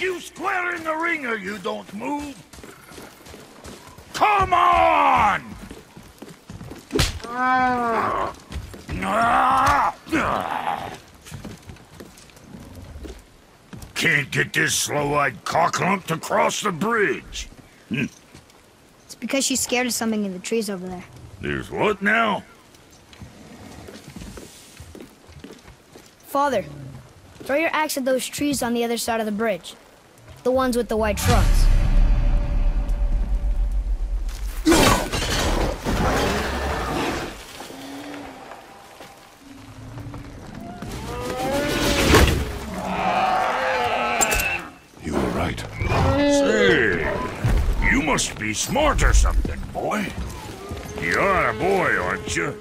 you square in the ring or you don't move. Come on! Can't get this slow-eyed cocklump to cross the bridge. It's because she's scared of something in the trees over there. There's what now? Father, throw your axe at those trees on the other side of the bridge. The ones with the white trunks. You were right. Say, you must be smart or something, boy. You're a boy, aren't you?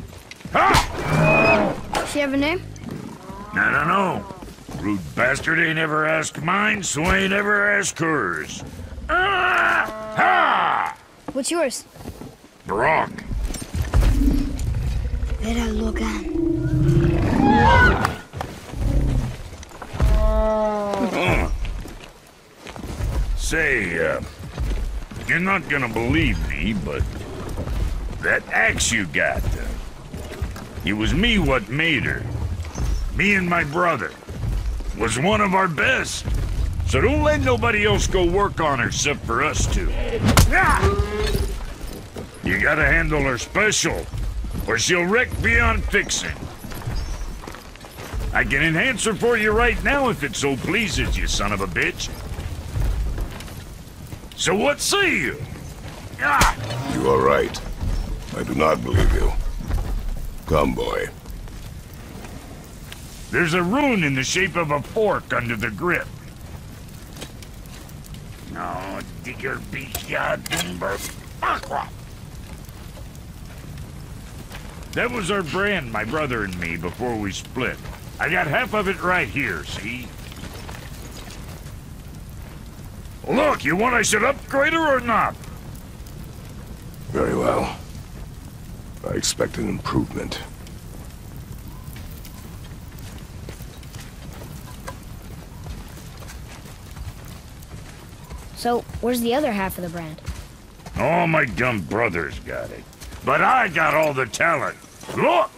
Ha! Does she have a name? I don't know. Rude bastard ain't ever asked mine, so ain't ever asked hers. Ha! What's yours? Brock. Vera Logan. Say, you're not gonna believe me, but that axe you got, it was me what made her. Me and my brother. Was one of our best. So don't let nobody else go work on her except for us two. You gotta handle her special, or she'll wreck beyond fixing. I can enhance her for you right now if it so pleases you, son of a bitch. So what say you? You are right. I do not believe you. Come, boy. There's a rune in the shape of a fork under the grip. No, digger beast Dumber. That was our brand, my brother and me, before we split. I got half of it right here, see? Look, you want I should upgrade her or not? Very well. I expect an improvement. So, where's the other half of the brand? All my dumb brothers got it. But I got all the talent. Look!